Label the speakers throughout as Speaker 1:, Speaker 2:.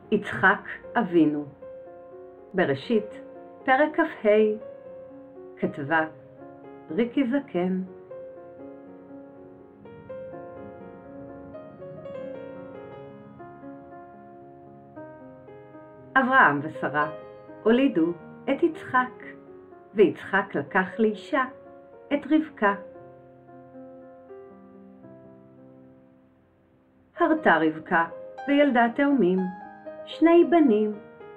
Speaker 1: יצחק אבינו. בראשית, פרק כ"ה, כתבה ריקי זקן. אברהם ושרה הולידו את יצחק, ויצחק לקח לאישה את רבקה. הרתה רבקה וילדה תאומים, 2 בנים.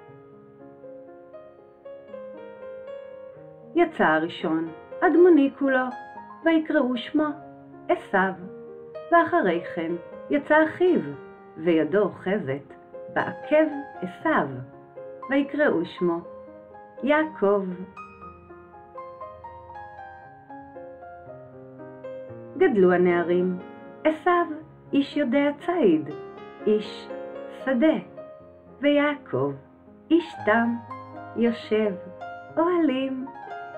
Speaker 1: יצא הראשון, אדמוני כולו, ויקראו שמו עשיו. ואחרי כן יצא אחיו, וידו אוחזת בעקב עשיו, ויקראו שמו יעקב. גדלו הנערים, עשיו איש יודע ציד, איש שדה, ויעקב איש תם, יושב אוהלים.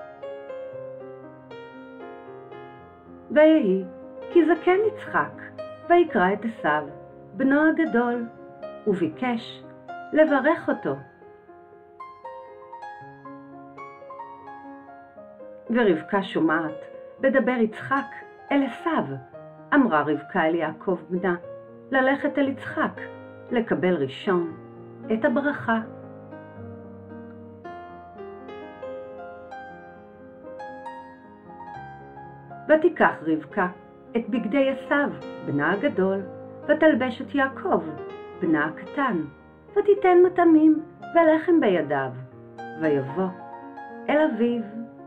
Speaker 1: ויהי כי זקן יצחק, ויקרא את עשיו בנו הגדול, וביקש לברך אותו. ורבקה שומעת בדבר יצחק אל עשיו. אמרה רבקה אל יעקב בנה ללכת אל יצחק, לקבל ראשון את הברכה. ותיקח רבקה את בגדי עשיו בנה הגדול, ותלבש את יעקב בנה הקטן, ותיתן מטעמים ולחם בידיו, ויבוא אל אביו.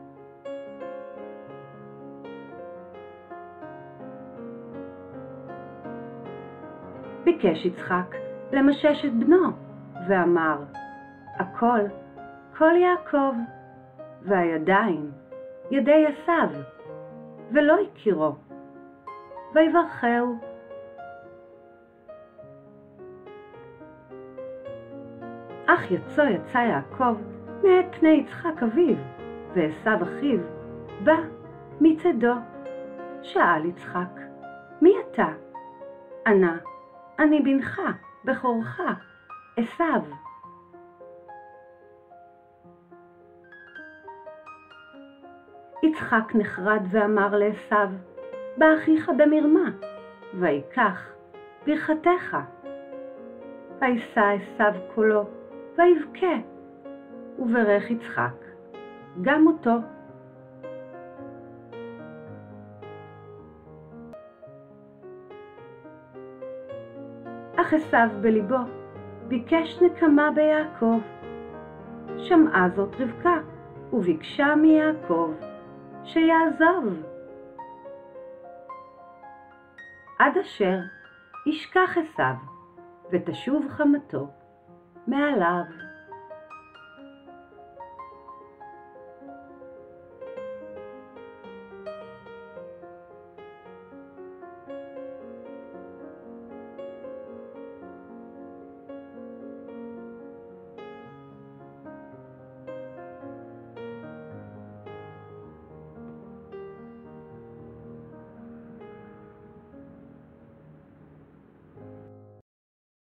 Speaker 1: ביקש יצחק למשש את בנו, ואמר, הכל כל יעקב, והידיים ידי עשיו, ולא הכירו, ויברכהו. אך יצא יעקב מאת פני יצחק אביו, ועשיו אחיו בא מצדו. שאל יצחק, מי אתה? ענה, אני בנך, בכורך, עשיו. יצחק נחרד ואמר לעשיו, בא אחיך במרמה, ויקח ברכתך. וישא עשיו קולו, ויבכה, וברך יצחק גם אותו. אך עשיו בליבו ביקש נקמה ביעקב. שמעה זאת רבקה, וביקשה מיעקב שיעזוב, עד אשר ישכח עשיו, ותשוב חמתו מעליו.